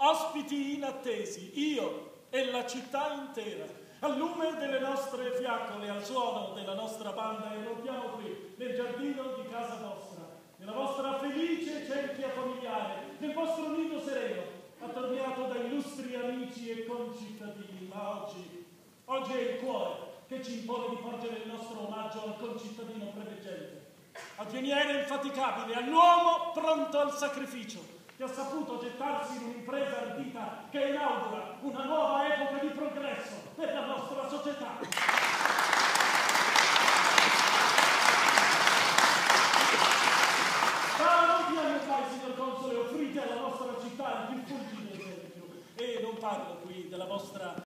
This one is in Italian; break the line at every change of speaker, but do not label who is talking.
ospiti inattesi, io e la città intera, al lume delle nostre fiaccole, al suono della nostra banda, irrompiamo qui, nel giardino di casa vostra, nella vostra felice cerchia familiare, nel vostro nido sereno, attorniato da illustri amici e concittadini. Ma oggi è il cuore che ci impone di porgere il nostro omaggio al concittadino preveggente, al pioniere infaticabile, all'uomo pronto al sacrificio, che ha saputo gettarsi in un'impresa ardita che inaugura una nuova epoca di progresso per la nostra società. Ma non vi annoiate, signor Console, offrite alla nostra città il più fulgido esempio. E non parlo qui della vostra